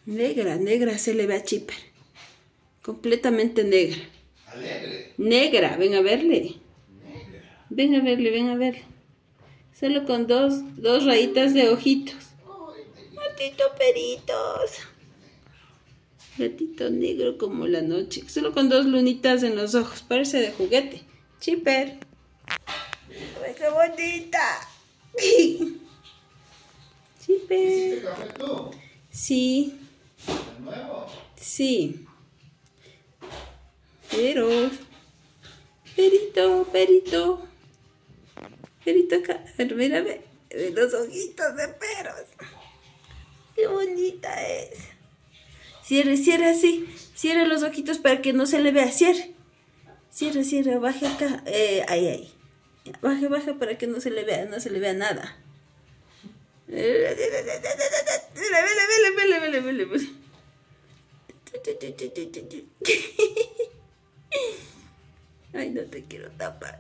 Negra, negra se le ve a Chipper. Completamente negra. Alegre. Negra, ven a verle. Negra. Ven a verle, ven a verle. Solo con dos rayitas de ojitos. Gatito peritos. Gatito negro como la noche. Solo con 2 lunitas en los ojos. Parece de juguete. Chipper. ¡Ay, qué bonita! Chipper. ¿Hiciste café tú? Sí. ¿De nuevo? Sí. Pero. Perito, perito. Perito acá. Mira, ve los ojitos de peros. Qué bonita es. Cierre, cierre así. Cierre los ojitos para que no se le vea. Cierre. Cierre, cierre. Baje acá. Ahí, ahí. Baje, baje para que no se le vea nada. Vele, vele, vele, vele, vele. Ay, no te quiero tapar.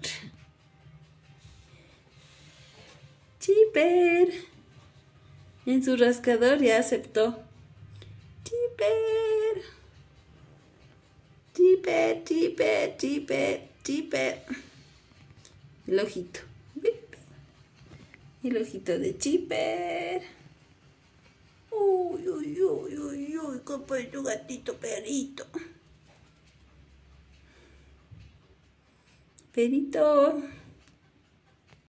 Chipper. En su rascador ya aceptó. Chipper. Chipper, Chipper, Chipper, Chipper. El ojito. El ojito de Chipper. Uy, uy, uy, uy, uy, como es tu gatito perito. Perito.